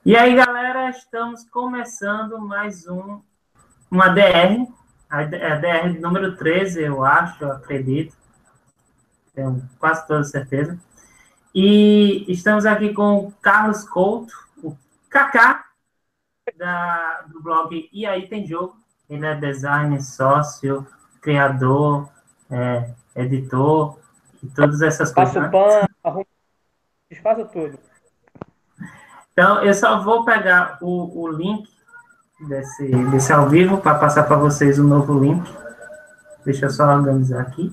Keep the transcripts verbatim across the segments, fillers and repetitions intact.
E aí, galera, estamos começando mais um, uma D R, a D R número treze, eu acho, eu acredito, tenho quase toda certeza. E estamos aqui com o Carlos Couto, o Kaká, da, do blog E Aí Tem Jogo. Ele é designer, sócio, criador, é, editor e todas essas coisas. Faço Né? pan, arrumo, desfaço tudo. Então, eu só vou pegar o, o link desse, desse ao vivo para passar para vocês o novo link. Deixa eu só organizar aqui.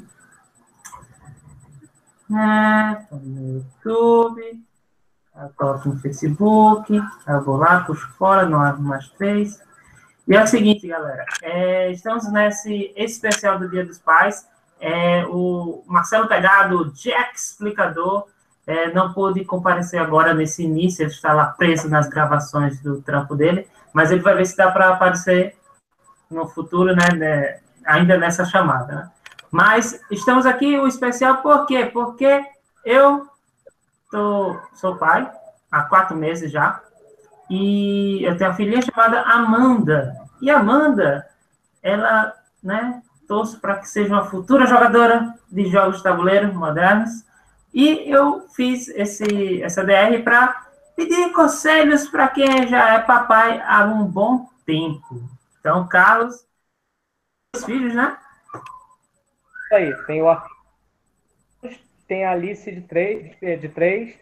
É, no YouTube, eu coloco no Facebook, eu vou lá, puxo fora, não abro mais três. E é o seguinte, galera, é, estamos nesse especial do Dia dos Pais. É, o Marcelo Pegado, Jack Explicador, é, não pôde comparecer agora nesse início, ele está lá preso nas gravações do trampo dele, mas ele vai ver se dá para aparecer no futuro, né, né, ainda nessa chamada. Né? Mas estamos aqui, o especial, por quê? Porque eu tô, sou pai há quatro meses já, e eu tenho uma filhinha chamada Amanda. E Amanda, ela, né, torço para que seja uma futura jogadora de jogos de tabuleiro modernos. E eu fiz esse, essa D R para pedir conselhos para quem já é papai há um bom tempo. Então, Carlos, os filhos, né? Isso aí, tem o Arthur, tem a Alice de três, de três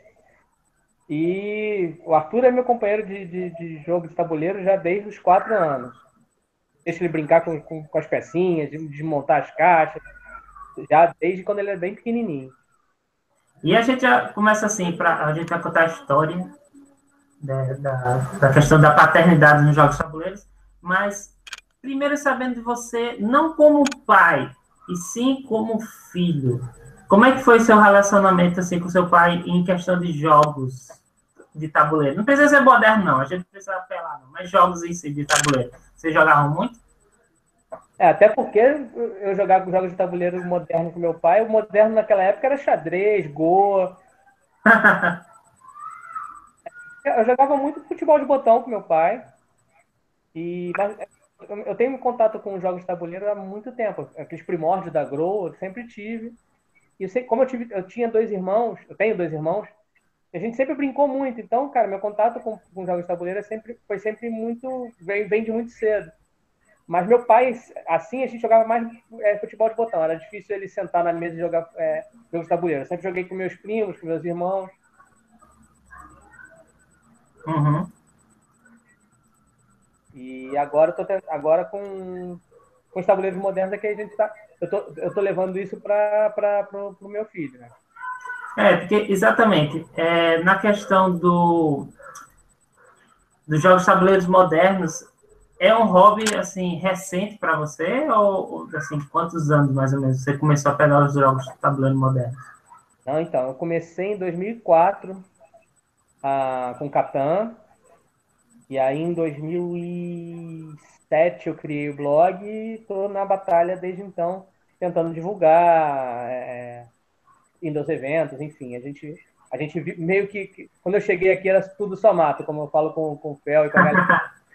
e o Arthur é meu companheiro de, de, de jogo de tabuleiro já desde os quatro anos. Deixa ele brincar com, com, com as pecinhas, de desmontar as caixas, já desde quando ele é bem pequenininho. E a gente já começa assim, pra, a gente vai contar a história da, da, da questão da paternidade nos jogos de tabuleiros, mas primeiro sabendo de você, não como pai, e sim como filho. Como é que foi seu relacionamento assim, com seu pai em questão de jogos de tabuleiro? Não precisa ser moderno, não. A gente não precisa apelar, não. Mas jogos em si de tabuleiro. Vocês jogavam muito? É, até porque eu jogava jogos de tabuleiro moderno com meu pai. O moderno naquela época era xadrez, Go. Eu jogava muito futebol de botão com meu pai. E, mas eu tenho contato com jogos de tabuleiro há muito tempo. Aqueles primórdios da Grow, eu sempre tive. E eu sei, como eu, tive, eu tinha dois irmãos, eu tenho dois irmãos, a gente sempre brincou muito. Então, cara, meu contato com, com jogos de tabuleiro é sempre, foi sempre muito. Vem, vem de muito cedo. Mas meu pai, assim, a gente jogava mais é, futebol de botão. Era difícil ele sentar na mesa e jogar é, jogos de tabuleiro. Eu sempre joguei com meus primos, com meus irmãos. Uhum. E agora, eu tô, agora com, com os tabuleiros modernos é que a gente tá. Eu tô, eu tô levando isso para o meu filho, né? É, porque exatamente. É, na questão do, dos jogos de tabuleiros modernos, é um hobby assim recente para você ou assim quantos anos mais ou menos você começou a pegar os jogos de tabuleiro modernos? Não, então, eu comecei em dois mil e quatro ah, com Catan, e aí em dois mil e sete eu criei o blog e estou na batalha desde então, tentando divulgar, é, indo aos eventos, enfim, a gente, a gente meio que, que, quando eu cheguei aqui era tudo só mato, como eu falo com, com o Fel e com a galera.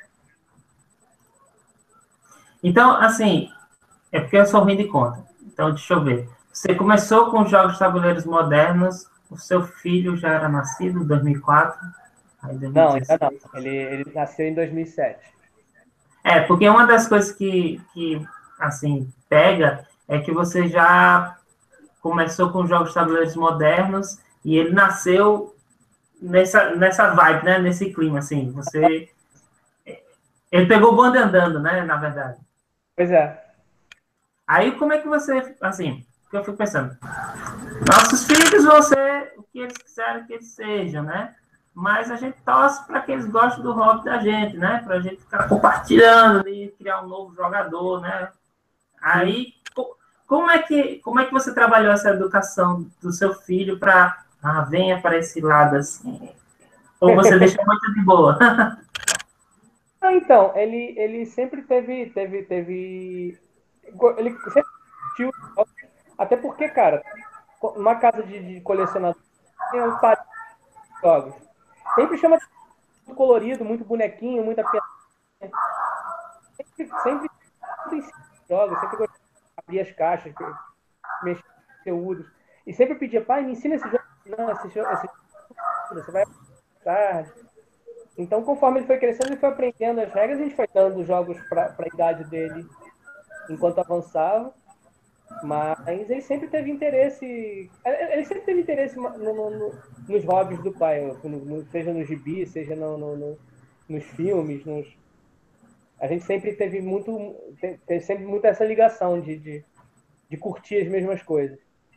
Então, assim, é porque eu sou ruim de conta. Então, deixa eu ver. Você começou com jogos de tabuleiros modernos, o seu filho já era nascido em dois mil e quatro, aí Não, ainda dois mil e dezesseis. não, ele, ele nasceu em dois mil e sete. É, porque uma das coisas que, que, assim, pega é que você já começou com jogos de tabuleiros modernos e ele nasceu nessa, nessa vibe, né? Nesse clima, assim. Você... Ele pegou o bonde andando, né? Na verdade. Pois é. Aí, como é que você, assim, que eu fico pensando, nossos filhos vão ser o que eles quiserem que eles sejam, né? Mas a gente torce para que eles gostem do hobby da gente, né? Para a gente ficar compartilhando e criar um novo jogador, né? Aí, como é que, como é que você trabalhou essa educação do seu filho para, ah, venha para esse lado assim? Ou você deixa muito de boa? Ah, então, ele, ele sempre teve, teve, teve, ele sempre curtiu, até porque, cara, uma casa de, de colecionador tem um par de jogos. Sempre chama colorido, muito bonequinho, muita pena. Sempre, sempre, sempre jogos, sempre gostei de abrir as caixas, mexer com conteúdos. E sempre pedia, pai, me ensina esse jogo. Não, esse jogo, esse jogo você vai tarde. Então, conforme ele foi crescendo, ele foi aprendendo as regras, a gente foi dando jogos para a idade dele enquanto avançava. Mas ele sempre teve interesse. Ele sempre teve interesse no, no, no, nos hobbies do pai, no, seja nos gibis, seja no, no, nos filmes. Nos... A gente sempre teve muito. Teve sempre muito essa ligação de, de, de curtir as mesmas coisas.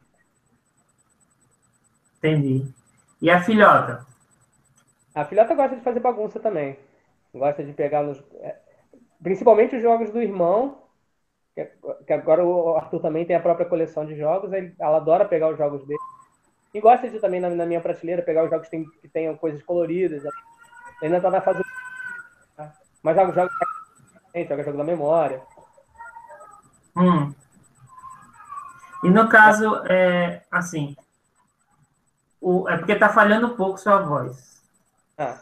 Entendi. E a filhota? A filhota gosta de fazer bagunça também. Gosta de pegar nos. Principalmente os jogos do irmão. Que agora o Arthur também tem a própria coleção de jogos. Ela adora pegar os jogos dele. E gosta de também, na, na minha prateleira, pegar os jogos que, tem, que tenham coisas coloridas. Ela ainda está na fase. Mas joga jogos joga jogo da memória. Hum. E no caso, é, assim, o, é porque tá falhando um pouco sua voz. Ah.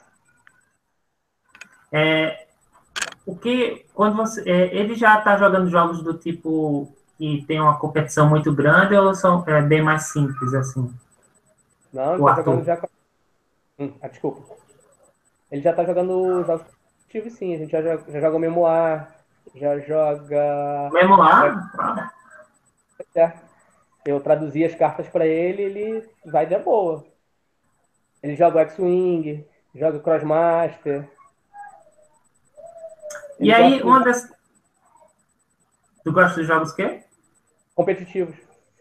É, o que, quando você, é, ele já está jogando jogos do tipo que tem uma competição muito grande ou são é, bem mais simples, assim? Não, ele está jogando já... Hum, ah, desculpa. Ele já está jogando jogos competitivos, sim. A gente já, já joga o Memoir, já joga... Memoir? É. Eu traduzi as cartas para ele, ele vai de boa. Ele joga o X-Wing, joga o Crossmaster. E aí, uma das... Tu gosta de jogos quê? Competitivos.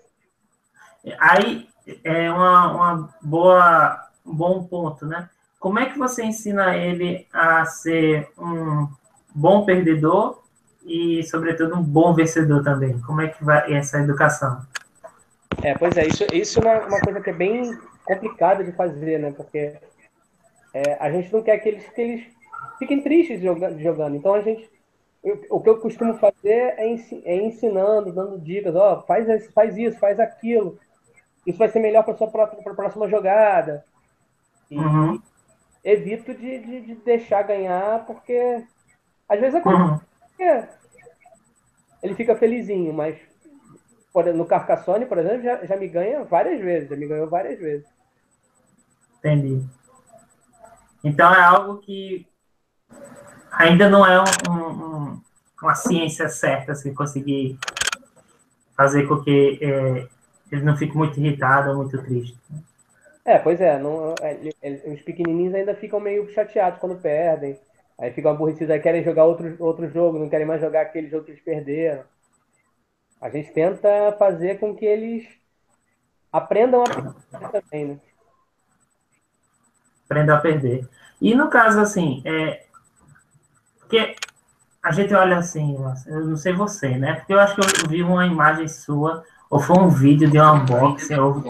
Aí, é uma, uma boa, um bom ponto, né? Como é que você ensina ele a ser um bom perdedor e, sobretudo, um bom vencedor também? Como é que vai essa educação? É, pois é, isso, isso é uma coisa que é bem complicada de fazer, né? Porque é, a gente não quer que eles, que eles fiquem tristes jogando, jogando. Então, a gente... Eu, o que eu costumo fazer é, ensi, é ensinando, dando dicas. Ó, faz, faz isso, faz aquilo. Isso vai ser melhor para a sua própria, pra próxima jogada. E Uhum. evito de, de, de deixar ganhar, porque às vezes acontece. Uhum. Ele fica felizinho, mas no Carcassonne, por exemplo, já, já me ganha várias vezes. Já me ganhou várias vezes. Entendi. Então é algo que ainda não é um, um, uma ciência certa, se conseguir fazer com que é, ele não fique muito irritado ou muito triste. É, pois é, não, é, é, os pequenininhos ainda ficam meio chateados quando perdem. Aí ficam aborrecidos, aí querem jogar outro, outro jogo, não querem mais jogar aquele jogo que eles perderam. A gente tenta fazer com que eles aprendam a perder também, né? Aprendam a perder. E no caso, assim, é, porque a gente olha assim, eu não sei você, né? Porque eu acho que eu vi uma imagem sua, ou foi um vídeo de um unboxing, ou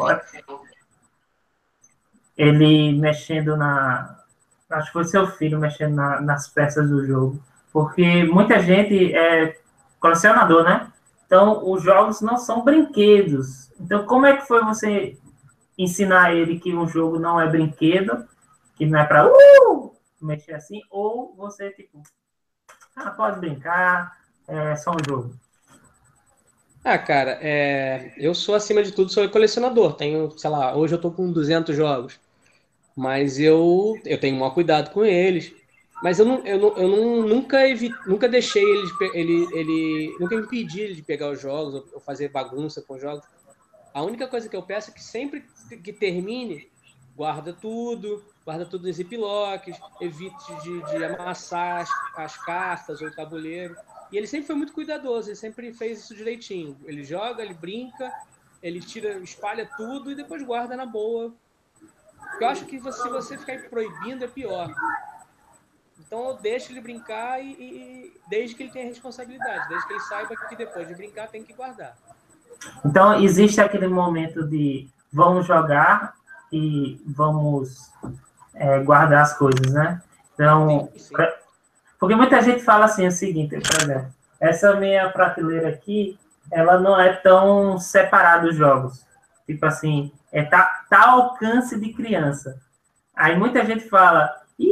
ele mexendo na... Acho que foi seu filho mexendo na, nas peças do jogo. Porque muita gente é colecionador, né? Então, os jogos não são brinquedos. Então, como é que foi você ensinar ele que um jogo não é brinquedo, que não é para uh, mexer assim, ou você, tipo, ah, pode brincar, é só um jogo? Ah, cara, é... eu sou, acima de tudo, sou colecionador. Tenho, sei lá, hoje eu tô com duzentos jogos. Mas eu, eu tenho o maior cuidado com eles. Mas eu, não, eu, não, eu não, nunca, evi, nunca deixei ele, ele, ele... Nunca impedi ele de pegar os jogos ou fazer bagunça com os jogos. A única coisa que eu peço é que sempre que termine, guarda tudo, guarda tudo em ziplocs, evite de, de amassar as, as cartas ou o tabuleiro. E ele sempre foi muito cuidadoso, ele sempre fez isso direitinho. Ele joga, ele brinca, ele tira, espalha tudo e depois guarda na boa. Porque eu acho que se você ficar proibindo é pior. Então eu deixo ele brincar e, e desde que ele tenha responsabilidade, desde que ele saiba que depois de brincar tem que guardar. Então, existe aquele momento de vamos jogar e vamos é, guardar as coisas, né? Então, sim, sim. Pra... porque muita gente fala assim, o seguinte, por exemplo, essa minha prateleira aqui, ela não é tão separada dos jogos. Tipo assim, é, tá, tá ao alcance de criança. Aí muita gente fala, ih,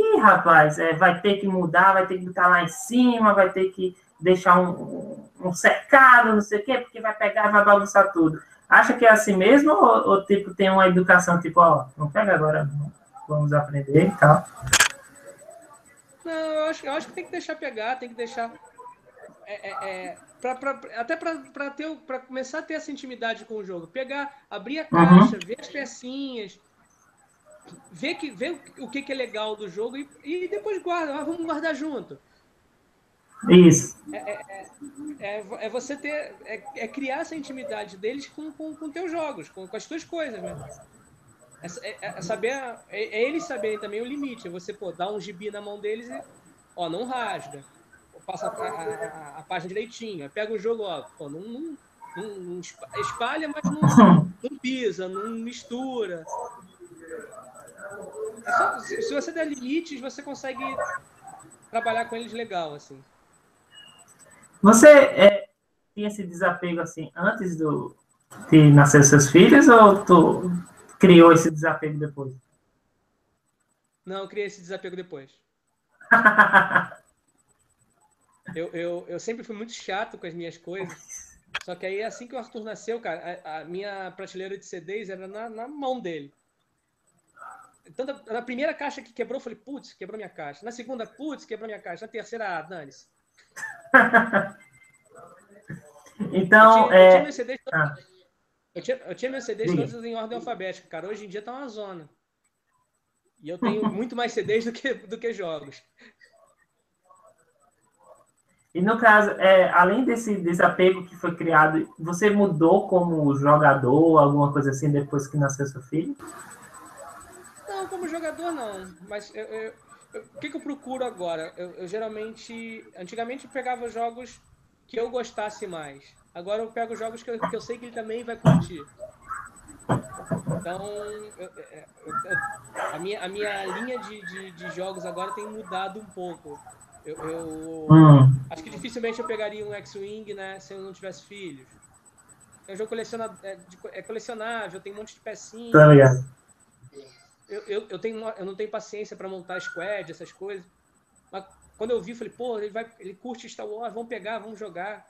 ih, rapaz, é, vai ter que mudar, vai ter que botar lá em cima, vai ter que deixar um, um secado, não sei o quê, porque vai pegar e vai bagunçar tudo. Acha que é assim mesmo ou, ou tipo, tem uma educação tipo, ó, não pega agora, não, vamos aprender e tal? Não, eu acho, eu acho que tem que deixar pegar, tem que deixar... É, é, é, pra, pra, até para ter para começar a ter essa intimidade com o jogo. Pegar, abrir a caixa, Uhum. ver as pecinhas, ver, que, ver o que, que é legal do jogo e, e depois guarda. Ah, vamos guardar junto. Isso. É, é, é, é você ter. É, é criar essa intimidade deles com, com, com teus jogos, com, com as tuas coisas, né? É, é, é saber, é, é eles saberem também o limite. É você, pô, dar um gibi na mão deles e, ó, não rasga. Passa a, a, a, a página direitinho. Pega o jogo, ó, pô, não, não, não, não espalha, mas não, não pisa, não mistura. É só, se, se você der limites, você consegue trabalhar com eles legal, assim. Você é, tinha esse desapego assim antes do, de nascer seus filhos ou tu criou esse desapego depois? Não, eu criei esse desapego depois. Eu, eu, eu sempre fui muito chato com as minhas coisas. Só que aí, assim que o Arthur nasceu, cara, a, a minha prateleira de C Ds era na, na mão dele. Então, na primeira caixa que quebrou, eu falei, putz, quebrou minha caixa. Na segunda, putz, quebrou minha caixa. Na terceira, ah, dane-se. Então, eu tinha, é... eu tinha meus C Ds todos, ah. eu tinha, eu tinha meus C Ds todos em ordem alfabética, cara. Hoje em dia tá uma zona. E eu tenho muito mais C Ds do que, do que jogos. E no caso, é, além desse desapego que foi criado, você mudou como jogador, alguma coisa assim, depois que nasceu seu filho? Não, como jogador não. Mas eu, eu, eu, o que, que eu procuro agora? Eu, eu geralmente... Antigamente eu pegava jogos que eu gostasse mais. Agora eu pego jogos que eu, que eu sei que ele também vai curtir. Então, eu, eu, a, minha, a minha linha de, de, de jogos agora tem mudado um pouco. Eu, eu hum. acho que dificilmente eu pegaria um X-Wing, né, se eu não tivesse filhos. É um jogo coleciona, é, é colecionável, tem um monte de pecinhas. Tá ligado. Eu, eu, eu, tenho, eu não tenho paciência para montar squad, essas coisas. Mas quando eu vi, falei, pô, ele, vai, ele curte Star Wars, vamos pegar, vamos jogar.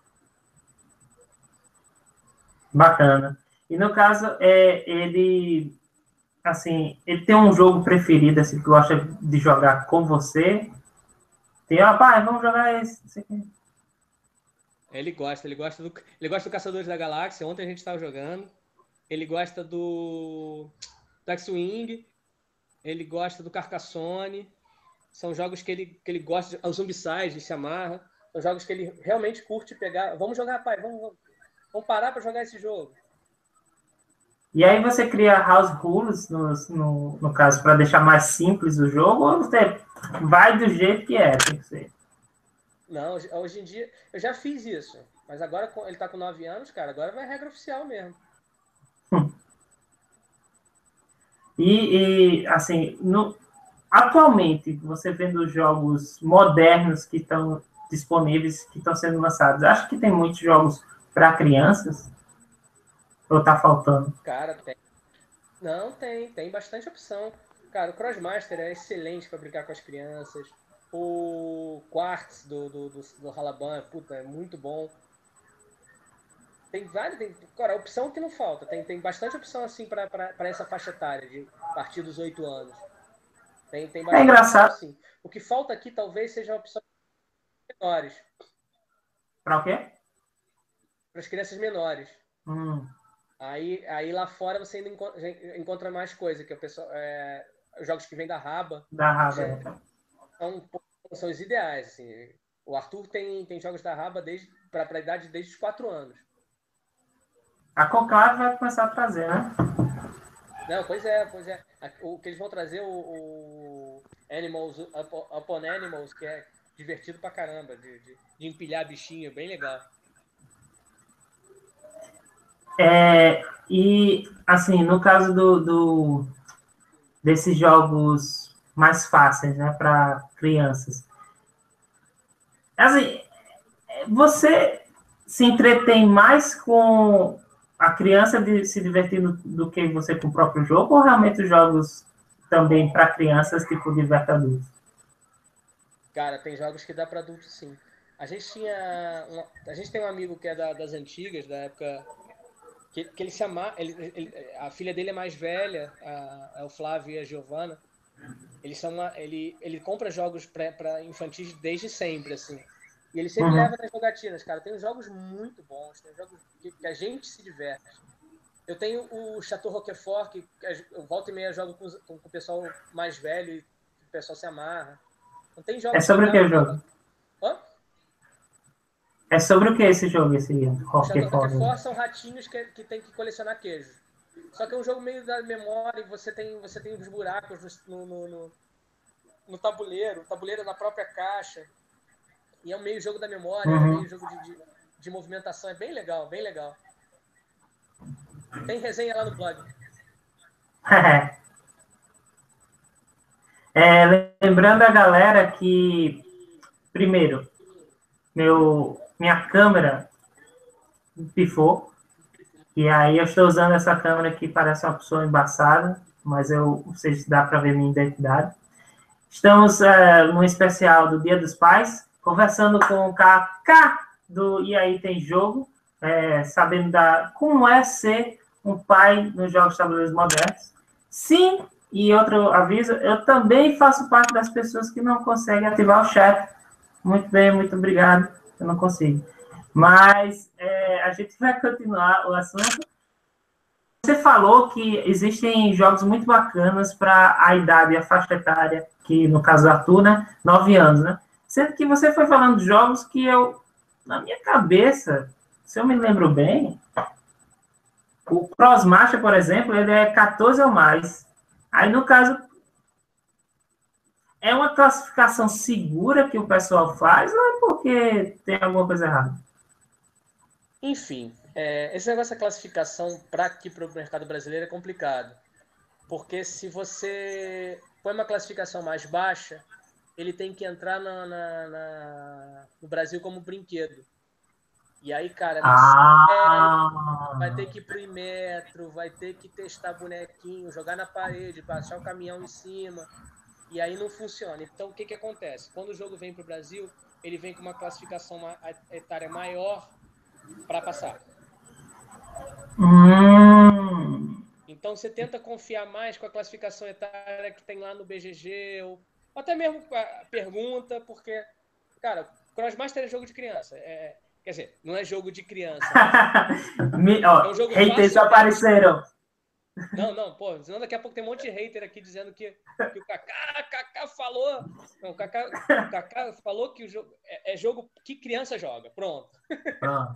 Bacana. E no caso, é, ele, assim, ele tem um jogo preferido, assim, que gosta de jogar com você? Tem, ó, pai, vamos jogar esse, esse aqui. Ele gosta, ele gosta do, ele gosta do Caçadores da Galáxia, ontem a gente estava jogando. Ele gosta do, do X-Wing, ele gosta do Carcassonne. São jogos que ele, que ele gosta, de, o Zombicide, se amarra. São jogos que ele realmente curte pegar. Vamos jogar, pai, vamos, vamos parar para jogar esse jogo. E aí você cria house rules, no, no, no caso, para deixar mais simples o jogo, ou você vai do jeito que é, tem que ser? Não, hoje em dia, eu já fiz isso, mas agora ele tá com nove anos, cara, agora vai regra oficial mesmo. Hum. E, e, assim, no, atualmente, você vendo os jogos modernos que estão disponíveis, que estão sendo lançados, acha que tem muitos jogos para crianças? Ou tá faltando? Cara, tem. Não, tem, tem bastante opção. Cara, o Crossmaster é excelente para brincar com as crianças. O Quartz do, do, do, do Halaban, puta, é muito bom. Tem vários, tem, cara, a opção que não falta. Tem, tem bastante opção assim para essa faixa etária, de a partir dos oito anos. Tem, tem bastante é engraçado. Opção, assim. O que falta aqui talvez seja a opção menores. Para o quê? Para as crianças menores. Hum. Aí, aí lá fora você ainda encontra, encontra mais coisa, que é o pessoal, é, os jogos que vêm da Raba. Da Raba. É, são, são os ideais. Assim. O Arthur tem, tem jogos da Raba para a idade desde os quatro anos. A Conclave vai começar a trazer, né? Não, pois é, pois é. O que eles vão trazer, o, o Animals, Upon Animals, que é divertido pra caramba, de, de, de empilhar bichinho, bem legal. É, e, assim, no caso do, do, desses jogos mais fáceis, né, para crianças, assim, você se entretém mais com a criança de, se divertindo do que você com o próprio jogo, ou realmente os jogos também para crianças, tipo Diverta Adultos? Cara, tem jogos que dá para adultos, sim. A gente tinha... Uma, a gente tem um amigo que é da, das antigas, da época... Que, que ele se ama... Ele, ele, a filha dele é mais velha, a, é o Flávio e a Giovana. Eles são uma, ele, ele compra jogos para infantis desde sempre, assim. E ele sempre Uhum. leva nas jogatinas, cara. Tem jogos muito bons, tem jogos que, que a gente se diverte. Eu tenho o Chateau Roquefort, que eu volta e meia jogo com, com o pessoal mais velho e o pessoal se amarra. Não tem jogos É sobre o que o jogo? Hã? É sobre o que esse jogo, esse O Chateau Roquefort? Roquefort são ratinhos que, que tem que colecionar queijo. Só que é um jogo meio da memória e você tem, você tem os buracos no, no, no, no tabuleiro, o tabuleiro na própria caixa. E é um meio jogo da memória, Uhum. é meio jogo de, de, de movimentação. É bem legal, bem legal. Tem resenha lá no blog. É, lembrando a galera que, primeiro, meu, minha câmera pifou, e aí eu estou usando essa câmera que parece uma pessoa embaçada, mas eu não sei se dá para ver minha identidade. Estamos é, no especial do Dia dos Pais, conversando com o Kaká do E aí Tem Jogo, é, sabendo da, como é ser um pai nos jogos de tabuleiros modernos. Sim, e outro aviso, eu também faço parte das pessoas que não conseguem ativar o chat. Muito bem, muito obrigado, eu não consigo. Mas é, a gente vai continuar o assunto. Você falou que existem jogos muito bacanas para a idade, a faixa etária, que no caso do Arthur, né, nove anos, né? Sendo que você foi falando de jogos que eu, na minha cabeça, se eu me lembro bem, o Crossmaster, por exemplo, ele é quatorze ou mais. Aí, no caso, é uma classificação segura que o pessoal faz ou é porque tem alguma coisa errada? Enfim, é, esse negócio da classificação para aqui para o mercado brasileiro é complicado. Porque se você põe uma classificação mais baixa, ele tem que entrar na, na, na, no Brasil como brinquedo. E aí, cara, ah. vai ter que ir pro Imetro, vai ter que testar bonequinho, jogar na parede, passar o caminhão em cima. E aí não funciona. Então, o que, que acontece? Quando o jogo vem para o Brasil, ele vem com uma classificação etária maior para passar. Hum. Então, você tenta confiar mais com a classificação etária que tem lá no B G G, ou até mesmo a pergunta, porque, cara, Crossmaster é jogo de criança. É, quer dizer, não é jogo de criança. Me, ó, é um jogo haters fácil, apareceram. Não, não, pô, senão daqui a pouco tem um monte de hater aqui dizendo que, que o Kaká, Kaká falou. Não, o Kaká, o Kaká falou que o jogo é, é jogo que criança joga. Pronto. Ah.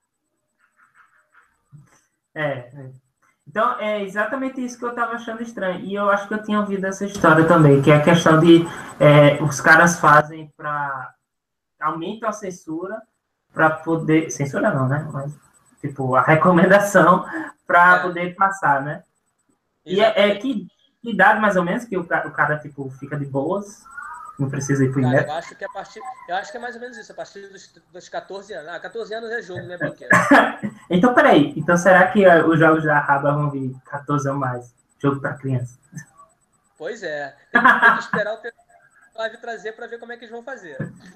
É, é. Então, é exatamente isso que eu estava achando estranho. E eu acho que eu tinha ouvido essa história também, que é a questão de é, os caras fazem para aumentam a censura para poder. Censura não, né? Mas, tipo, a recomendação para é. poder passar, né? Exatamente. E é, é que, que idade mais ou menos que o cara, o cara, tipo, fica de boas? Não precisa ir pro Cara, eu acho que a partir. Eu acho que é mais ou menos isso, a partir dos, dos quatorze anos. Ah, quatorze anos é jogo, não é brinquedo. Então, peraí. Então, será que uh, os jogos da Raba vão vir quatorze ou mais? Jogo para criança? Pois é. Tem, tem que esperar o Flávio trazer para ver como é que eles vão fazer.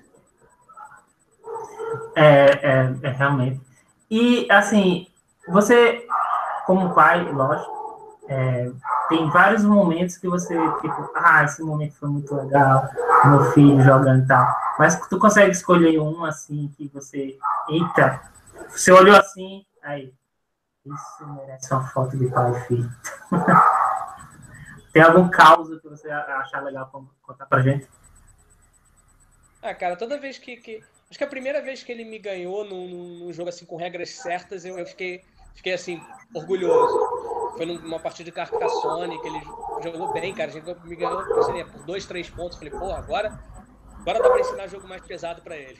É, é, é, realmente. E, assim, você, como pai, lógico, é, tem vários momentos que você, tipo, ah, esse momento foi muito legal, meu filho jogando e tal. Mas tu consegue escolher um, assim, que você, eita, você olhou assim, aí, isso merece uma foto de pai e filho. Tem algum caos que você achar legal contar pra gente? Ah, cara, toda vez que, que... Acho que a primeira vez que ele me ganhou num, num jogo assim com regras certas, eu, eu fiquei, fiquei assim, orgulhoso. Foi numa partida de Carcassonne, que ele jogou bem, cara. A gente me ganhou por dois, três pontos. Falei, pô, agora, agora dá pra ensinar jogo mais pesado pra ele.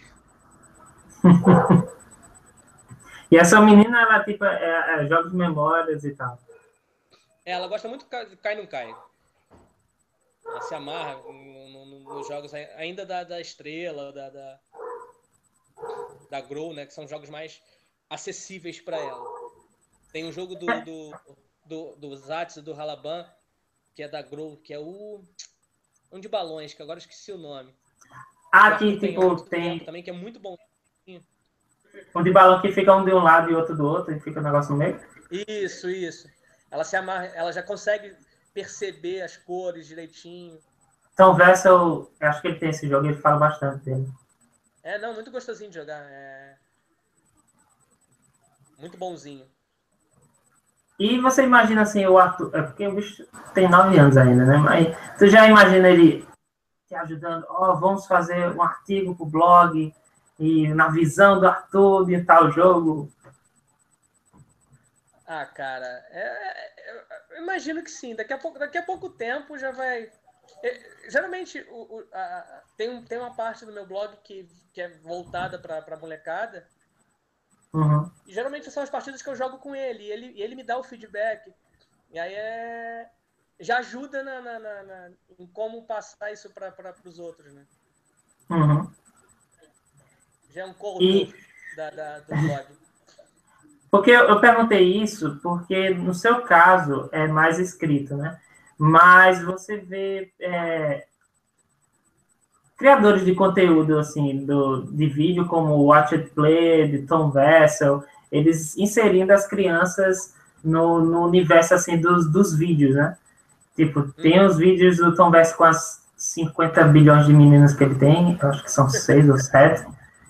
E essa menina, ela tipo, é, é, joga de memórias e tal. É, ela gosta muito de Cai Não Cai. Ela se amarra no, no, nos jogos ainda da, da Estrela, da, da, da Grow, né? Que são jogos mais acessíveis para ela. Tem um jogo do, do, do, do Zatsu, do Halaban, que é da Grow, que é o... Um de balões, que agora eu esqueci o nome. Ah, O Arthur que tem há tipo, muito tempo tem também, que é muito bom. um de balão que fica um de um lado e outro do outro, e fica o negócio no meio. Isso, isso. Ela se amarra, ela já consegue perceber as cores direitinho. Então, o Vessel, eu acho que ele tem esse jogo, ele fala bastante dele. É, não, muito gostosinho de jogar. É... Muito bonzinho. E você imagina assim, o Arthur, é porque o bicho tem nove anos ainda, né? Mas tu já imagina ele te ajudando, ó, oh, vamos fazer um artigo pro blog, e na visão do Arthur de tal jogo. Ah, cara, é, eu imagino que sim. Daqui a pouco, daqui a pouco tempo já vai. É, geralmente o, o, a, tem, um, tem uma parte do meu blog que, que é voltada para a molecada. Uhum. E geralmente são as partidas que eu jogo com ele. E ele, e ele me dá o feedback. E aí é. Já ajuda na, na, na, na em como passar isso para os outros, né? Uhum. Já é um corretor E da, da, do blog. porque eu, eu perguntei isso porque no seu caso é mais escrito, né? Mas você vê é, criadores de conteúdo assim do, de vídeo como o Watch It Play, de Tom Vessel, eles inserindo as crianças no, no universo assim dos, dos vídeos, né? Tipo, tem Uhum. os vídeos do Tom Vessel com as cinquenta bilhões de meninas que ele tem, acho que são seis ou sete.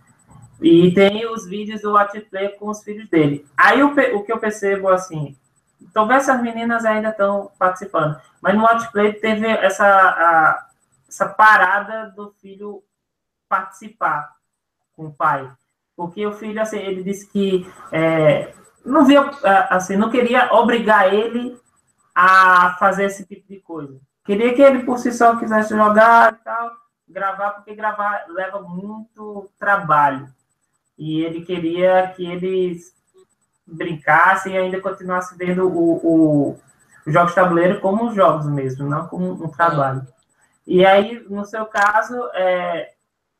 E tem os vídeos do Watch It Play com os filhos dele. Aí o, o que eu percebo, assim, talvez essas meninas ainda estão participando, mas no Watch Play teve essa, a, essa parada do filho participar com o pai. Porque o filho, assim, ele disse que é, não via, assim, não queria obrigar ele a fazer esse tipo de coisa. Queria que ele, por si só, quisesse jogar e tal, gravar, porque gravar leva muito trabalho. E ele queria que eles brincassem e ainda continuassem vendo o, o, os jogos de tabuleiro como jogos mesmo, não como um trabalho. Uhum. E aí, no seu caso, é,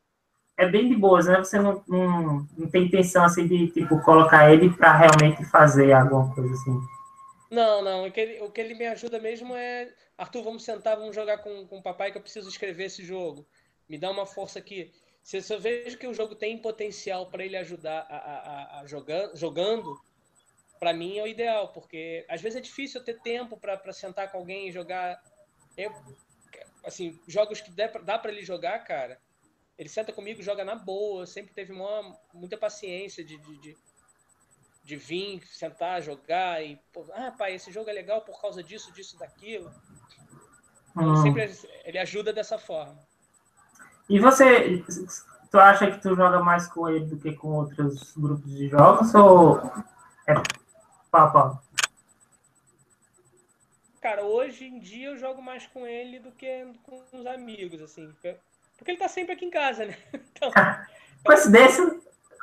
é bem de boas, né? Você não, não, não tem intenção assim de tipo, colocar ele para realmente fazer alguma coisa assim. Não, não. O que, ele, o que ele me ajuda mesmo é... Arthur, vamos sentar, vamos jogar com, com o papai que eu preciso escrever esse jogo. Me dá uma força aqui. Se, se eu vejo que o jogo tem potencial para ele ajudar a, a, a, a jogar, jogando, para mim é o ideal, porque às vezes é difícil eu ter tempo para sentar com alguém e jogar. Eu, assim, jogos que dá para ele jogar, cara, ele senta comigo, joga na boa, sempre teve uma, muita paciência de, de, de, de vir, sentar, jogar e, pô, ah, pai, esse jogo é legal por causa disso, disso, daquilo. Então ele Hum. sempre ele ajuda dessa forma. E você, tu acha que tu joga mais com ele do que com outros grupos de jogos ou é pau, pau? Cara, hoje em dia eu jogo mais com ele do que com os amigos, assim. Porque ele tá sempre aqui em casa, né? Então, Coincidência?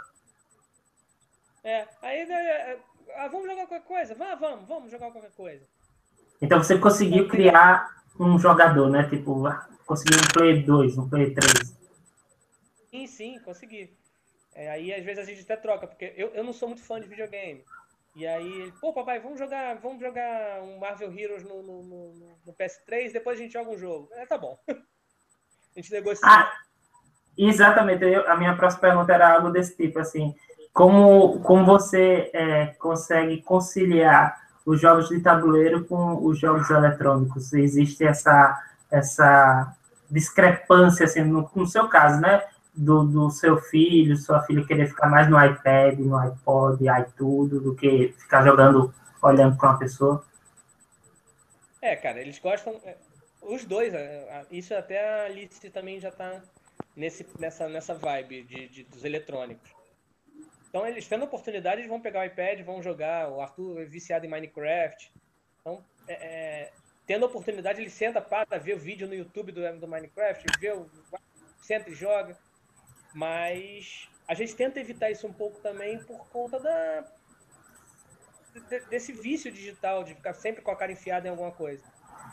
é. Aí, né, ah, vamos jogar qualquer coisa? Vá, vamos, vamos jogar qualquer coisa. Então você conseguiu Então, tem... criar um jogador, né? Tipo, conseguiu um Play dois, um Play três. Sim, sim, consegui. É, aí às vezes a gente até troca, porque eu, eu não sou muito fã de videogame. E aí ele, pô, papai, vamos jogar, vamos jogar um Marvel Heroes no, no, no, no P S três, depois a gente joga um jogo. É, tá bom. A gente negocia. Ah, exatamente. Eu, a minha próxima pergunta era algo desse tipo, assim. Como, como você é, consegue conciliar os jogos de tabuleiro com os jogos eletrônicos? Existe essa, essa discrepância, assim, no, no seu caso, né? Do, do seu filho, sua filha querer ficar mais no iPad, no iPod, iTudo, do que ficar jogando, olhando para uma pessoa? É, cara, eles gostam. é, Os dois, é, a- isso até a Alice também já tá nesse, nessa, nessa vibe de, de- dos eletrônicos. Então, eles tendo oportunidade, eles vão pegar o iPad, vão jogar. O Arthur é viciado em Minecraft. Então, é, é, tendo oportunidade, ele senta para ver o vídeo no YouTube do, do Minecraft, vê o, senta e joga. Mas a gente tenta evitar isso um pouco também por conta da, de- desse vício digital, de ficar sempre com a cara enfiada em alguma coisa.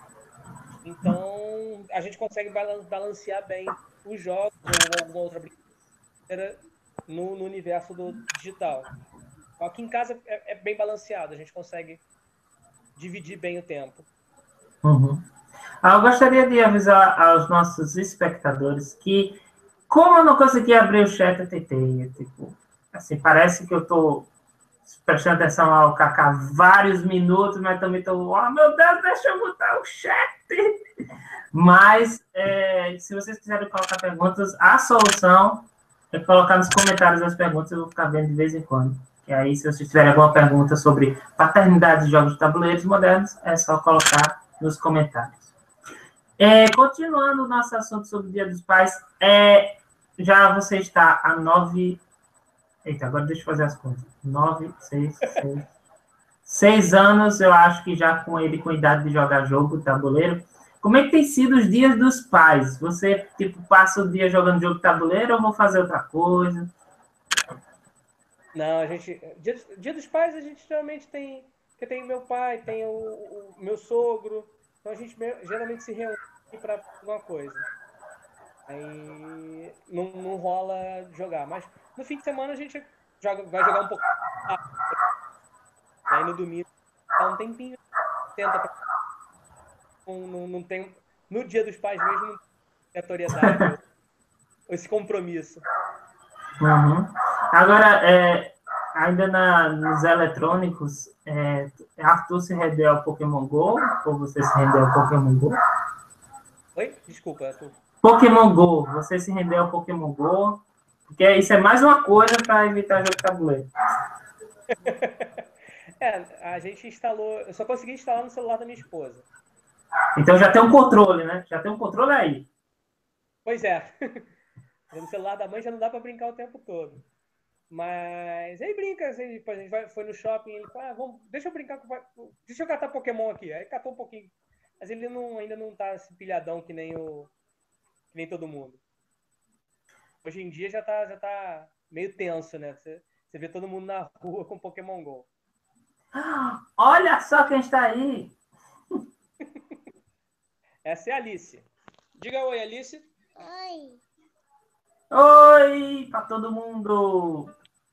Então, a gente consegue balancear bem os jogos ou alguma outra brincadeira no, no universo do digital. Aqui em casa é, é bem balanceado, a gente consegue dividir bem o tempo. Uhum. Ah, eu gostaria de avisar aos nossos espectadores que, como eu não consegui abrir o chat, eu tentei, tipo, assim, parece que eu tô prestando atenção ao Kaká vários minutos, mas também tô, oh meu Deus, deixa eu botar o chat. Mas, é, se vocês quiserem colocar perguntas, a solução é colocar nos comentários as perguntas, eu vou ficar vendo de vez em quando. E aí, se vocês tiverem alguma pergunta sobre paternidade de jogos de tabuleiros modernos, é só colocar nos comentários. É, continuando o nosso assunto sobre o Dia dos Pais, é, já você está a nove... Eita, agora deixa eu fazer as contas. Nove, seis, seis... Seis anos, eu acho que já com ele com idade de jogar jogo, tabuleiro. Como é que tem sido os dias dos pais? Você, tipo, passa o dia jogando jogo de tabuleiro ou vou fazer outra coisa? Não, a gente... Dia, dia dos pais, a gente geralmente tem... Porque tem meu pai, tem o, o meu sogro. Então, a gente geralmente se reúne para alguma coisa. Aí não, não rola jogar. Mas no fim de semana a gente joga, vai jogar um pouco. Aí no domingo dá um tempinho. Tenta pra... não, não, não tem. No dia dos pais mesmo não tem obrigatoriedade ou esse compromisso. Uhum. Agora, é, ainda na, nos eletrônicos, é, Arthur se rendeu ao Pokémon Go? Ou você se rendeu ao Pokémon Go? Oi? Desculpa, Arthur. Pokémon Go, você se rendeu ao Pokémon Go? Porque isso é mais uma coisa para evitar jogo de tabuleiro. É, a gente instalou... Eu só consegui instalar no celular da minha esposa. Então já tem um controle, né? Já tem um controle aí. Pois é. No celular da mãe já não dá para brincar o tempo todo. Mas aí brinca, assim, a gente vai, foi no shopping, ele fala, ah, vamos, deixa eu brincar com... Deixa eu catar Pokémon aqui. Aí catou um pouquinho. Mas ele não, ainda não tá assim, pilhadão que nem, o, que nem todo mundo. Hoje em dia já tá, já tá meio tenso, né? Você, você vê todo mundo na rua com Pokémon Go. Olha só quem está aí! Essa é a Alice. Diga oi, Alice. Oi. Oi para todo mundo!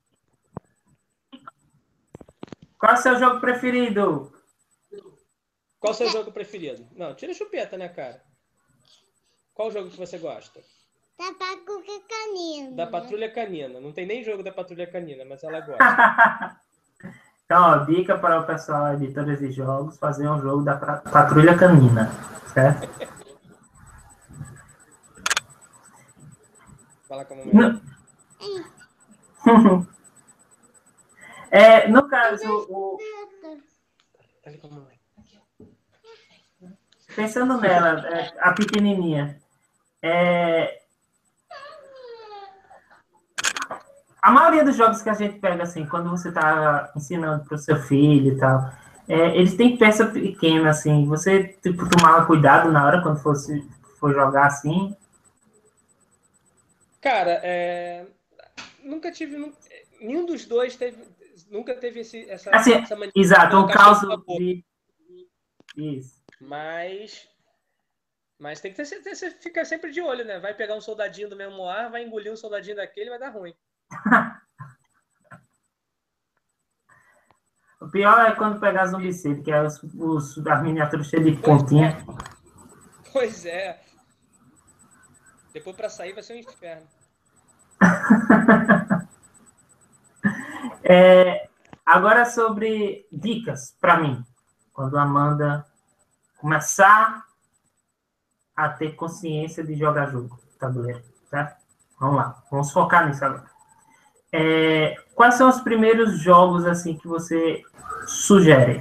Qual é o seu jogo preferido? Qual o seu jogo preferido? Não, tira a chupeta, né, cara? Qual o jogo que você gosta? Da Patrulha Canina. Da Patrulha Canina. Não tem nem jogo da Patrulha Canina, mas ela gosta. Então, ó, dica para o pessoal de todos os jogos, fazer um jogo da Patrulha Canina, certo? Fala com a mamãe. No... é, no caso, o... Tá ali com a mamãe. Pensando nela, é, a pequenininha, é... a maioria dos jogos que a gente pega, assim, quando você está ensinando para o seu filho e tal, é, eles têm peça pequena, assim, você, tipo, tomava cuidado na hora quando fosse, for jogar, assim? Cara, é... nunca tive... Nenhum dos dois teve... Nunca teve esse, essa, assim, essa mania. Exato, um caso de... Isso. Mas... Mas tem que ter, você fica sempre de olho, né? Vai pegar um soldadinho do mesmo ar, vai engolir um soldadinho daquele, vai dar ruim. O pior é quando pegar zumbicide, que é os, os, as miniaturas cheias de pontinha. Pois é. Depois para sair vai ser um inferno. é, agora sobre dicas para mim. Quando a Amanda começar a ter consciência de jogar jogo, tabuleiro, certo? Vamos lá, vamos focar nisso agora. É, quais são os primeiros jogos assim que você sugere?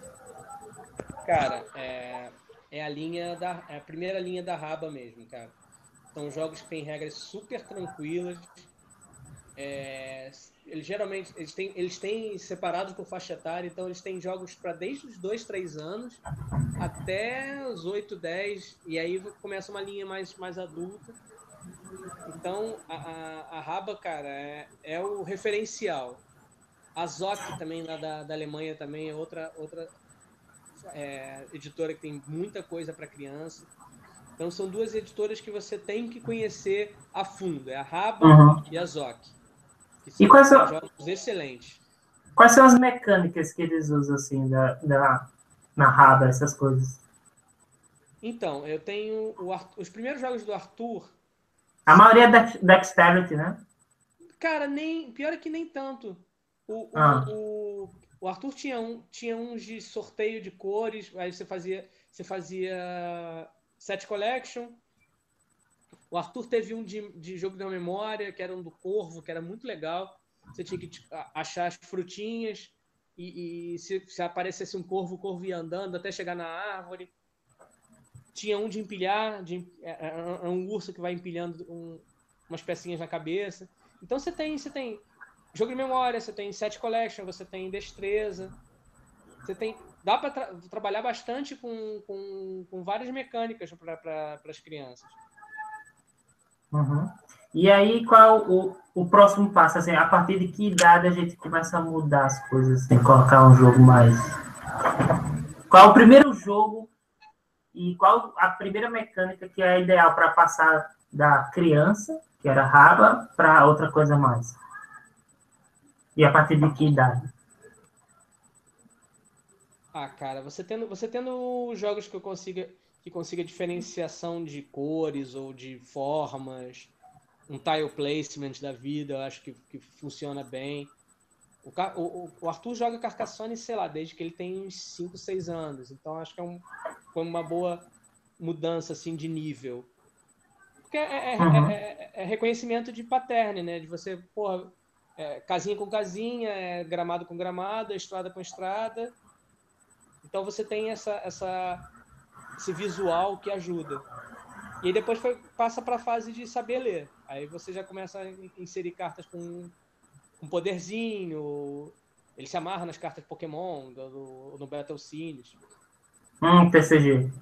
Cara, é, é a linha da, é a primeira linha da Raba mesmo, cara. São jogos que têm regras super tranquilas. É, eles geralmente eles têm, eles têm separados por faixa etária, então eles têm jogos para desde os dois, três anos até os oito, dez, e aí começa uma linha mais, mais adulta. Então a, a, a Raba, cara, é, é o referencial. A Zoc também, lá da, da Alemanha, também é outra, outra é, editora que tem muita coisa para criança. Então são duas editoras que você tem que conhecer a fundo, é a Raba uhum. e a Zoc. E quais são jogos excelentes? Quais são as mecânicas que eles usam assim da, da, na Raba, essas coisas? Então, eu tenho o Arthur, os primeiros jogos do Arthur. A maioria é Dex- Dexterity, né? Cara, nem. Pior é que nem tanto. O, o, Ah, o, o Arthur tinha, um, tinha uns de sorteio de cores, aí você fazia, você fazia set collection. O Arthur teve um de, de jogo da memória, que era um do Corvo, que era muito legal. Você tinha que tipo, achar as frutinhas e, e se, se aparecesse um corvo, o corvo ia andando até chegar na árvore. Tinha um de empilhar, de, é, é, é um urso que vai empilhando um, umas pecinhas na cabeça. Então você tem, você tem jogo de memória, você tem set collection, você tem destreza, você tem. Dá para tra trabalhar bastante com, com, com várias mecânicas para pra, as crianças. uhum. E aí, qual o, o próximo passo? Assim, a partir de que idade a gente começa a mudar as coisas, assim, colocar um jogo mais. Qual o primeiro jogo e qual a primeira mecânica que é ideal para passar da criança, que era raba, para outra coisa mais? E a partir de que idade? Ah, cara, você tendo, você tendo jogos que eu consiga que consiga diferenciação de cores ou de formas, um tile placement da vida, eu acho que, que funciona bem. O, o, o Arthur joga Carcassonne, sei lá, desde que ele tem uns cinco, seis anos. Então acho que é um, foi uma boa mudança assim de nível. Porque é, é, Uhum. é, é reconhecimento de pattern, né? De você, porra, é, casinha com casinha, é gramado com gramado, é estrada com estrada. Então você tem essa, essa, esse visual que ajuda. E aí depois foi, passa para a fase de saber ler. Aí você já começa a inserir cartas com um poderzinho. Ele se amarra nas cartas de Pokémon, do, do, no Battle Scenes. Hum, T C G.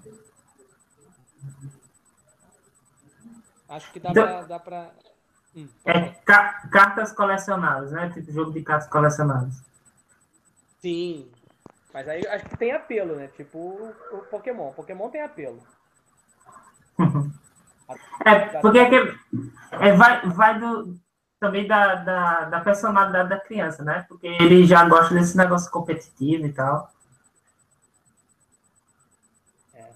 Acho que dá Então, pra. Dá pra... Hum, pode é falar. ca cartas colecionadas, né? Tipo jogo de cartas colecionadas. Sim. Mas aí acho que tem apelo, né? Tipo o Pokémon. Pokémon tem apelo. É, porque é, Até que, é, vai, vai do, também da, da, da personalidade da criança, né? Porque ele já gosta desse negócio competitivo e tal. é.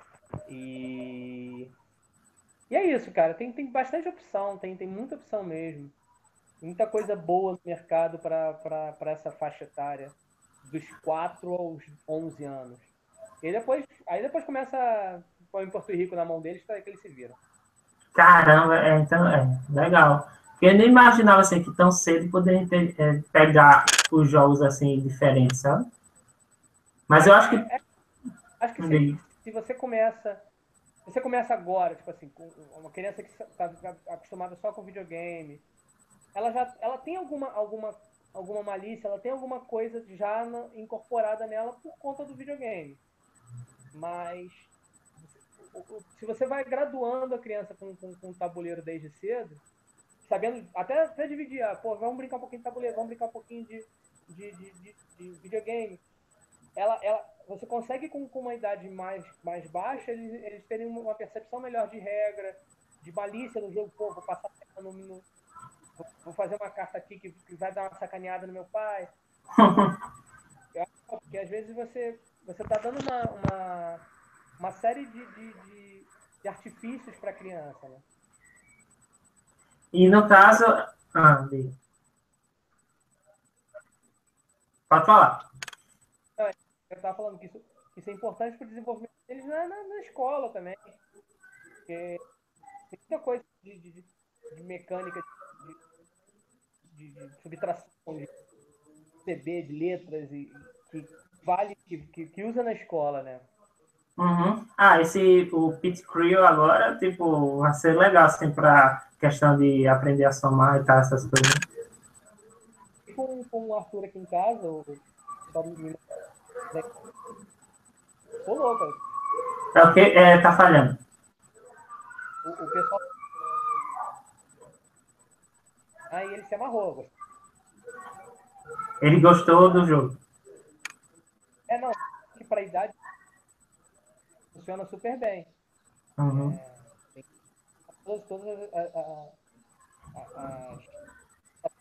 E... e é isso, cara. Tem, tem bastante opção, tem, tem muita opção mesmo. Muita coisa boa no mercado para essa faixa etária, dos quatro aos onze anos. E depois, aí depois começa a pôr em Porto Rico na mão deles, tá, que eles se viram. Caramba, é, então é legal. Eu nem imaginava assim, que tão cedo poderia ter, é, pegar os jogos assim diferentes, sabe? Mas eu acho que. É, é, acho que se, se você começa você começa agora, tipo assim, com uma criança que está acostumada só com videogame, ela já ela tem alguma, alguma, alguma malícia, ela tem alguma coisa já na, incorporada nela por conta do videogame. Mas se você vai graduando a criança com, com, com tabuleiro desde cedo, sabendo, até, até dividir, ah, pô, vamos brincar um pouquinho de tabuleiro, vamos brincar um pouquinho de, de, de, de, de videogame. Ela, ela, você consegue, com, com uma idade mais, mais baixa, eles, eles terem uma percepção melhor de regra, de malícia no jogo. Pô, vou passar no, no, vou fazer uma carta aqui que, que vai dar uma sacaneada no meu pai. Porque às vezes você você está dando uma, uma, uma série de, de, de, de artifícios para a criança, né? E no E caso. Ah, pode falar. eu estava falando que isso, que isso é importante para o desenvolvimento deles na, na, na escola também. Porque tem muita coisa de, de, de mecânica, de, de, de subtração, de C B, de letras, e, que vale, que, que, que usa na escola, né? Uhum. Ah, esse, o Pit Crew agora, tipo, vai ser legal, assim, pra questão de aprender a somar e tal, essas coisas. E com, com o Arthur aqui em casa, o pessoal me ficou louco. É o que? É, tá falhando. O, o pessoal. Aí ele se amarrou. Ele gostou do jogo. É, não, que para a idade funciona super bem. Uhum. É, tem todas, todas as, as,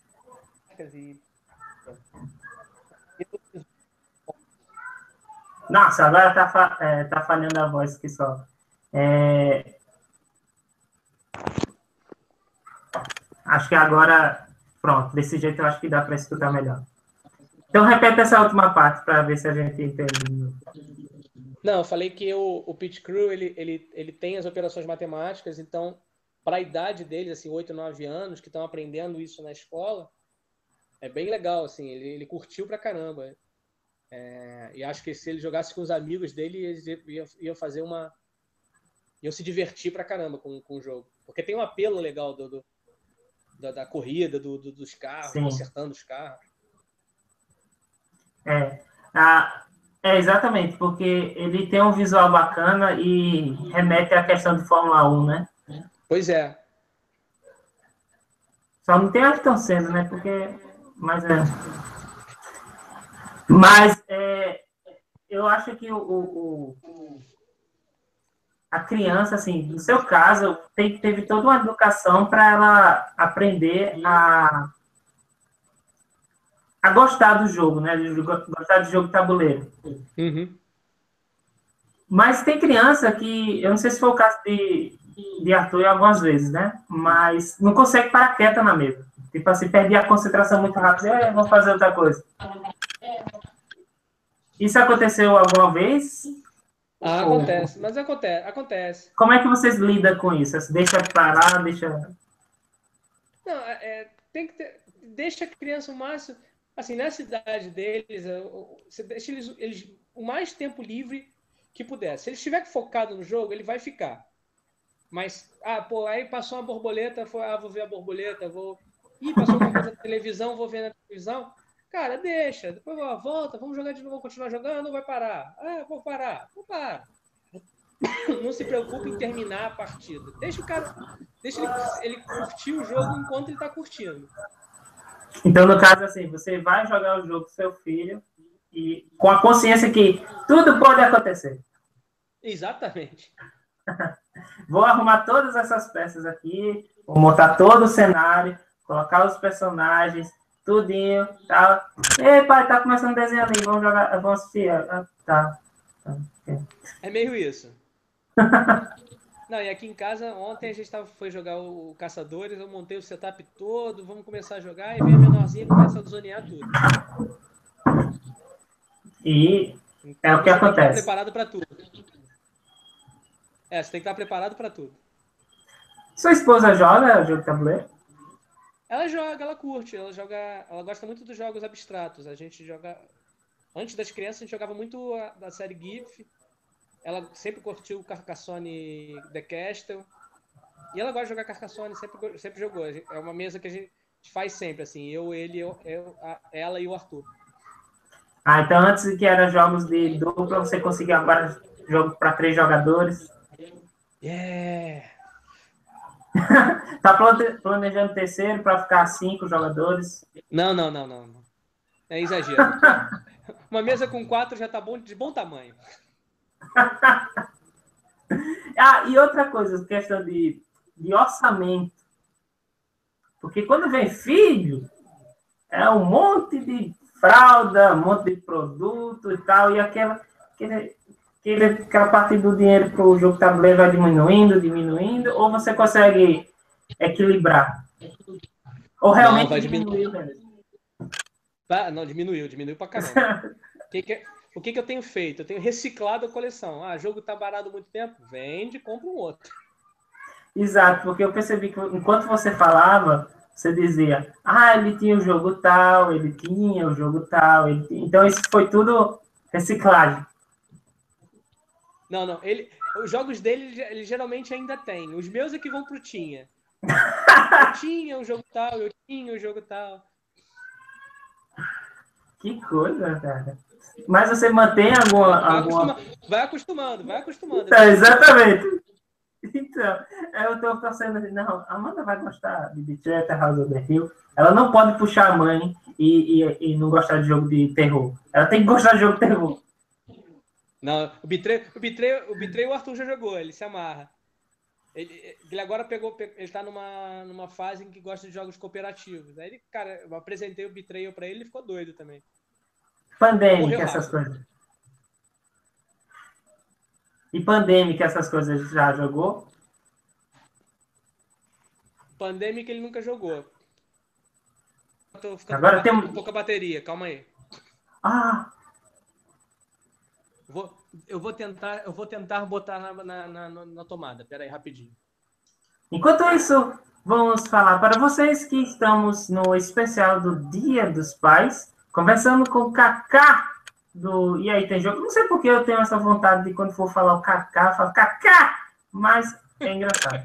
as e, Nossa, agora tá, fa- é, tá falhando a voz aqui só. É, acho que agora, pronto, desse jeito eu acho que dá para escutar melhor. Então repete essa última parte para ver se a gente entende. Não, eu falei que o, o Pit Crew, ele, ele, ele tem as operações matemáticas, então, para a idade deles, assim, oito, nove anos, que estão aprendendo isso na escola, é bem legal, assim, ele, ele curtiu pra caramba. É, e acho que se ele jogasse com os amigos dele, eles iam, iam fazer uma... iam se divertir pra caramba com, com o jogo. Porque tem um apelo legal do, do da, da corrida, do, do, dos carros, Sim. consertando os carros. É, a, é exatamente, porque ele tem um visual bacana e remete à questão de Fórmula um, né? Pois é. Só não tem Ayrton Senna, né? Porque. Mas é. Mas é, eu acho que o, o, o- a criança, assim, no seu caso, tem, teve toda uma educação para ela aprender a, a gostar do jogo, né? De go- gostar de jogo tabuleiro. Uhum. Mas tem criança que, eu não sei se foi o caso de, de Arthur algumas vezes, né? Mas não consegue parar quieta na mesa. Tipo assim, perder a concentração muito rápido, é, vou fazer outra coisa. Isso aconteceu alguma vez? Ah, Ou- acontece, mas acontece, acontece. Como é que vocês lidam com isso? Assim, deixa parar, deixa... Não, é, tem que ter, deixa a criança o máximo, assim, nessa idade deles, você deixa eles, eles o mais tempo livre que puder. Se ele estiver focado no jogo, ele vai ficar. Mas, ah, pô, aí passou uma borboleta, foi, ah, vou ver a borboleta, vou... Ih, passou alguma coisa na televisão, vou ver na televisão. Cara, deixa, depois ó, volta, vamos jogar de novo, vamos continuar jogando, não vai parar. Ah, vou parar, vou parar. Não se preocupe em terminar a partida. Deixa o cara, deixa ele, ele curtir o jogo enquanto ele tá curtindo. Então, no caso, assim, você vai jogar o jogo com seu filho e com a consciência que tudo pode acontecer. Exatamente. Vou arrumar todas essas peças aqui, vou montar todo o cenário, colocar os personagens, tudinho, tal. Ei, pai, tá começando o desenho ali, vamos jogar, vamos assistir. Ah, tá. tá. É meio isso. Não, e aqui em casa, ontem a gente tava, foi jogar o Caçadores, eu montei o setup todo, vamos começar a jogar, e vem a menorzinha e começa a zonear tudo. E Então, é o que você tem que estar acontece. preparado para tudo. É, você tem que estar preparado para tudo. Sua esposa joga jogo de tabuleiro? Ela joga, ela curte, ela joga, ela gosta muito dos jogos abstratos. A gente joga, antes das crianças a gente jogava muito a, da série GIF. Ela sempre curtiu o Carcassonne The Castle. E ela gosta de jogar Carcassonne, sempre, sempre jogou. É uma mesa que a gente faz sempre, assim, eu, ele, eu, eu a, ela e o Arthur. Ah, então antes que era jogos de dupla, você conseguiu agora jogo para três jogadores. Yeah! Tá planejando terceiro para ficar cinco jogadores? Não, não, não, não, não. É exagero. Uma mesa com quatro já tá bom, de bom tamanho. Ah, e outra coisa, questão de, de orçamento. Porque quando vem filho, é um monte de fralda, um monte de produto e tal, e aquela, aquele, aquele, aquela parte do dinheiro para o jogo tabuleiro vai diminuindo, diminuindo, ou você consegue equilibrar? Ou realmente Não, vai diminuiu diminuir. mesmo? Vai, não, diminuiu, diminuiu pra caramba. O que que, o que que eu tenho feito? Eu tenho reciclado a coleção. Ah, jogo tá barato há muito tempo? Vende, compra um outro. Exato, porque eu percebi que enquanto você falava, você dizia, ah, ele tinha o jogo tal, ele tinha o jogo tal, ele tinha... Então isso foi tudo reciclagem. Não, não. Ele, os jogos dele, ele, ele geralmente ainda tem. Os meus é que vão pro tinha. Eu tinha o jogo tal, eu tinha o jogo tal. Que coisa, cara. Mas você mantém alguma... Vai, alguma... acostuma, vai acostumando, vai acostumando. É, exatamente. Então, eu tô torcendo assim, não, a Amanda vai gostar de Betrayal House of the Hill. Ela não pode puxar a mãe e, e, e não gostar de jogo de terror. Ela tem que gostar de jogo de terror. Não, o Betray, o Betray, o Betray o Arthur já jogou, ele se amarra. Ele, ele agora pegou, ele tá numa, numa fase em que gosta de jogos cooperativos. Aí ele, cara, eu apresentei o Betrayal pra ele e ele ficou doido também. Pandemic, Morreu essas rápido. coisas. E Pandemic, essas coisas já jogou? Pandemic ele nunca jogou. Eu tô ficando Agora com, tem com pouca bateria, calma aí. Ah, Vou, eu, vou tentar, eu vou tentar botar na, na, na, na tomada. Pera aí, rapidinho. enquanto isso, vamos falar para vocês que estamos no especial do Dia dos Pais, conversando com o Kaká do E aí, tem jogo? Não sei porque eu tenho essa vontade de quando for falar o Kaká, falar Kaká, mas é engraçado.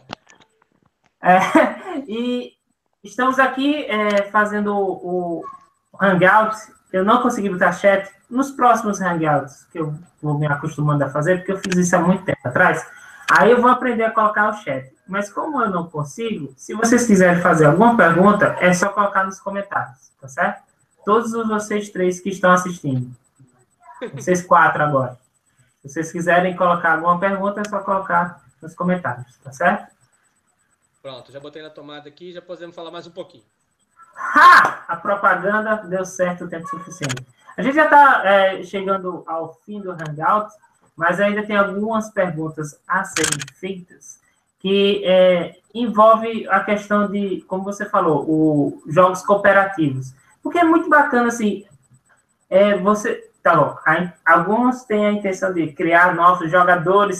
É, e estamos aqui é, fazendo o, o Hangout. Eu não consegui botar chat nos próximos Hangouts, que eu vou me acostumando a fazer, porque eu fiz isso há muito tempo atrás. Aí eu vou aprender a colocar o chat. Mas como eu não consigo, se vocês quiserem fazer alguma pergunta, é só colocar nos comentários, tá certo? Todos vocês três que estão assistindo. Vocês quatro agora. Se vocês quiserem colocar alguma pergunta, é só colocar nos comentários, tá certo? Pronto, já botei na tomada aqui, já podemos falar mais um pouquinho. Ha! A propaganda deu certo o tempo suficiente. A gente já está é, chegando ao fim do Hangout, mas ainda tem algumas perguntas a serem feitas que é, envolve a questão de, como você falou, os jogos cooperativos. Porque é muito bacana, assim, é, você... Tá bom, alguns têm a intenção de criar novos jogadores,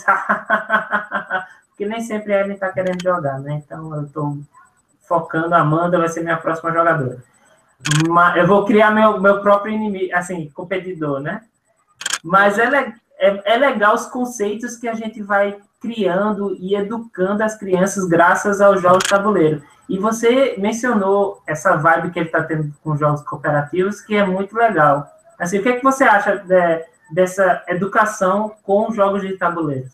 porque nem sempre a Ellen está querendo jogar, né? Então, eu estou focando, a Amanda vai ser minha próxima jogadora. Mas eu vou criar meu, meu próprio inimigo, assim, competidor, né? Mas é, é, é legal os conceitos que a gente vai criando e educando as crianças graças aos jogos de tabuleiro. E você mencionou essa vibe que ele está tendo com jogos cooperativos, que é muito legal. Assim, o que, é que você acha de, dessa educação com jogos de tabuleiro?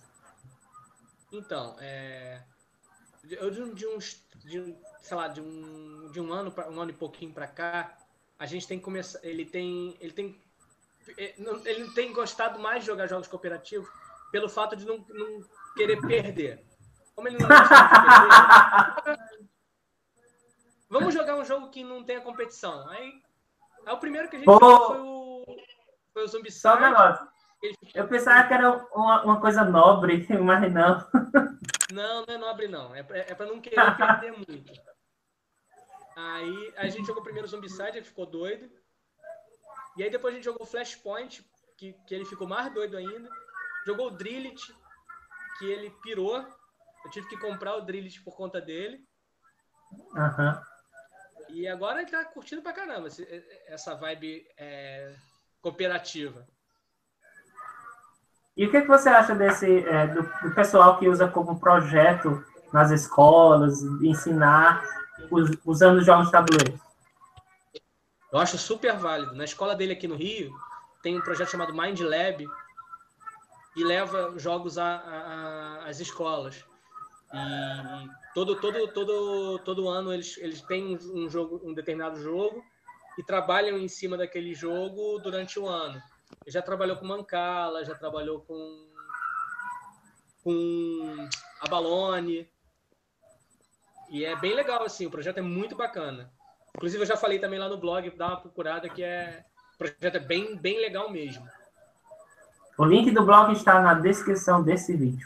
Então, é... eu de, de uns, de, sei lá, de um, de um ano para um ano e pouquinho para cá, a gente tem que começar. Ele tem, ele tem, ele tem gostado mais de jogar jogos cooperativos pelo fato de não, não querer perder. Como ele não gosta de perder, vamos jogar um jogo que não tenha competição. Aí, aí o primeiro que a gente Pô, jogou foi o, foi o Zombicide. Só um negócio. Eu pensava que era uma, uma coisa nobre, mas não. Não, não é nobre, não. É, é para não querer perder muito. Aí a gente jogou primeiro o Zombicide, ele ficou doido. E aí depois a gente jogou o Flashpoint, que, que ele ficou mais doido ainda. Jogou o Drillit, que ele pirou. Eu tive que comprar o Drillit por conta dele. Uhum. E agora ele tá curtindo pra caramba essa vibe é, cooperativa. E o que, que você acha desse é, do, do pessoal que usa como projeto nas escolas, ensinar us, usando jogos de tabuleiro? Eu acho super válido. Na escola dele aqui no Rio, tem um projeto chamado Mind Lab e leva jogos às escolas. E todo, todo, todo, todo ano eles, eles têm um, jogo, um determinado jogo e trabalham em cima daquele jogo durante o ano. Ele já trabalhou com Mancala, já trabalhou com, com a Balone. E é bem legal, assim, o projeto é muito bacana. Inclusive, eu já falei também lá no blog, dá uma procurada, que é, o projeto é bem, bem legal mesmo. O link do blog está na descrição desse vídeo.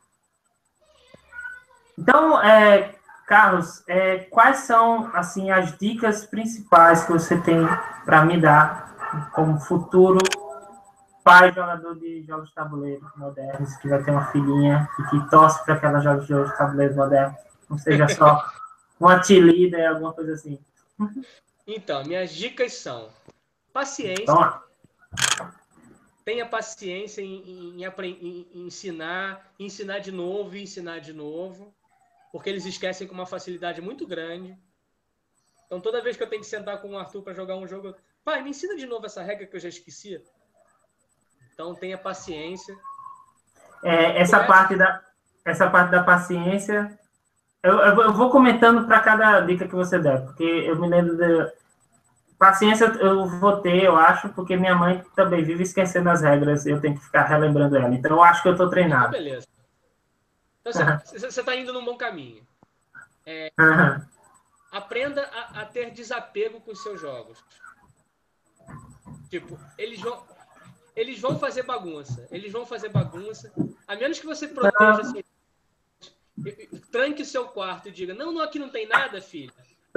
Então, é, Carlos, é, quais são assim, as dicas principais que você tem para me dar como futuro pai jogador de jogos de tabuleiro modernos, que vai ter uma filhinha e que torce para que ela jogue jogos de tabuleiro modernos, não seja só uma cheerleader, alguma coisa assim. Então, minhas dicas são paciência. Toma. Tenha paciência em, em, em, em ensinar, ensinar de novo e ensinar de novo, porque eles esquecem com uma facilidade muito grande. Então, toda vez que eu tenho que sentar com o Arthur para jogar um jogo, eu, pai, me ensina de novo essa regra que eu já esqueci. Então, tenha paciência. É, essa, parte da, essa parte da paciência, eu, eu vou comentando para cada dica que você der, porque eu me lembro de... Paciência eu vou ter, eu acho, porque minha mãe também vive esquecendo as regras e eu tenho que ficar relembrando ela. Então, eu acho que eu estou treinado. Ah, beleza. Então, você uhum. está indo num bom caminho. É, uhum. Aprenda a, a ter desapego com os seus jogos. Tipo, eles vão... eles vão fazer bagunça. Eles vão fazer bagunça. A menos que você proteja, assim, tranque o seu quarto e diga, não, não, aqui não tem nada, filha.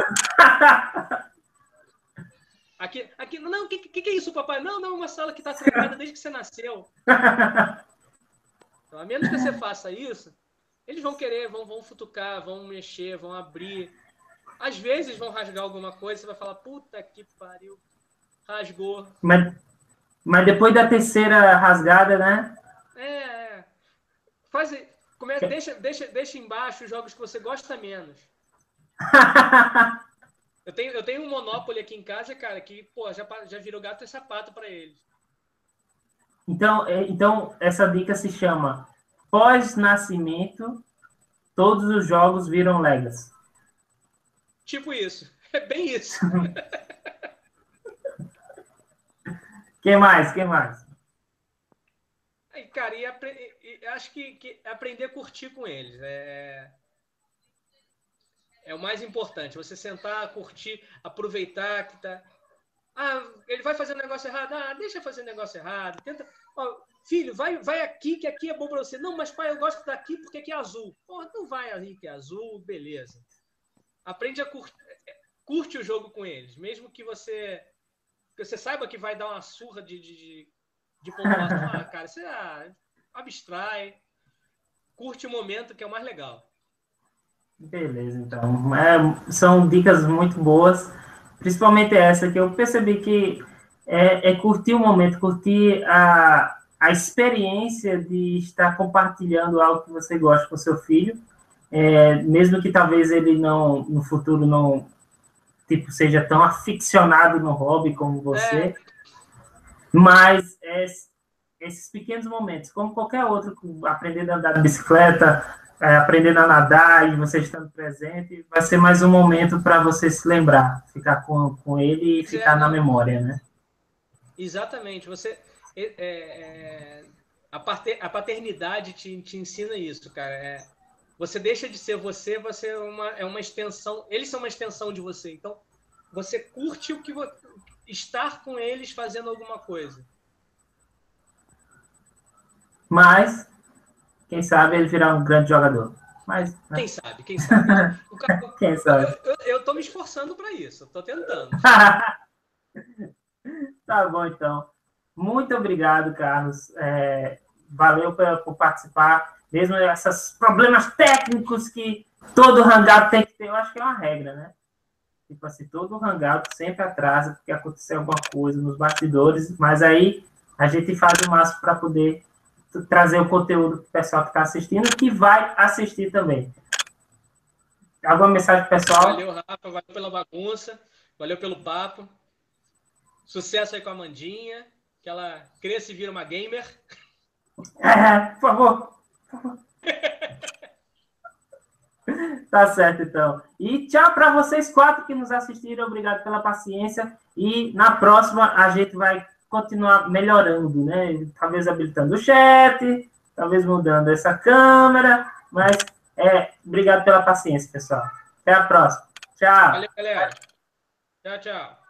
Aqui, aqui, não, o que, que, que é isso, papai? Não, não, uma sala que está trancada desde que você nasceu. Então, a menos que você faça isso, eles vão querer, vão, vão futucar, vão mexer, vão abrir. Às vezes vão rasgar alguma coisa, você vai falar, puta que pariu, rasgou. Mas, mas depois da terceira rasgada, né? É, é. Faz, começa, deixa, deixa, deixa embaixo os jogos que você gosta menos. Eu tenho, eu tenho um Monopoly aqui em casa, cara, que, pô, já, já virou gato e sapato para eles. Então, então, essa dica se chama pós-nascimento, todos os jogos viram Legacy. Tipo isso. É bem isso. Quem mais? Quem mais? Aí, cara, e, e, e acho que, que aprender a curtir com eles. É, é o mais importante. Você sentar, curtir, aproveitar que tá... Ah, ele vai fazer um negócio errado. Ah, deixa eu fazer um negócio errado. Tenta... Oh, filho, vai, vai aqui, que aqui é bom para você. Não, mas pai, eu gosto daqui porque aqui é azul. Porra, não vai ali que é azul, beleza. Aprende a curtir. Curte o jogo com eles. Mesmo que você, que você saiba que vai dar uma surra de, de, de pontuação. Ah, cara, você ah, abstrai. Curte o momento, que é o mais legal. Beleza, então. É, são dicas muito boas. Principalmente essa, que eu percebi que é, é curtir o momento, curtir a, a experiência de estar compartilhando algo que você gosta com seu filho, é, mesmo que talvez ele não, no futuro não tipo, seja tão aficionado no hobby como você, é. Mas é, esses pequenos momentos, como qualquer outro, aprendendo a andar de bicicleta, É, aprendendo a nadar e você estando presente, vai ser mais um momento para você se lembrar, ficar com, com ele e ficar é, na memória, né? Exatamente. Você, é, é, a, pater, a paternidade te, te ensina isso, cara. É, você deixa de ser você, você é uma, é uma extensão, eles são uma extensão de você. Então, você curte o que estar com eles fazendo alguma coisa. Mas quem sabe ele virar um grande jogador. Mas, né? Quem sabe, quem sabe. O cara, quem sabe? Eu, eu, eu tô me esforçando para isso, eu tô tentando. Tá bom, então. Muito obrigado, Carlos. É, valeu por, por participar. Mesmo esses problemas técnicos que todo hangout tem que ter, eu acho que é uma regra, né? Tipo assim, todo hangout sempre atrasa porque aconteceu alguma coisa nos bastidores, mas aí a gente faz o máximo para poder trazer o conteúdo para o pessoal que está assistindo e que vai assistir também. Alguma mensagem pessoal? Valeu, Rafa, valeu pela bagunça, valeu pelo papo. Sucesso aí com a Amandinha, que ela cresça e vira uma gamer. É, por favor. Tá certo, então. E tchau para vocês quatro que nos assistiram. Obrigado pela paciência. E na próxima a gente vai continuar melhorando, né? Talvez habilitando o chat, talvez mudando essa câmera, mas é, obrigado pela paciência, pessoal. Até a próxima. Tchau. Valeu, galera. Tchau, tchau.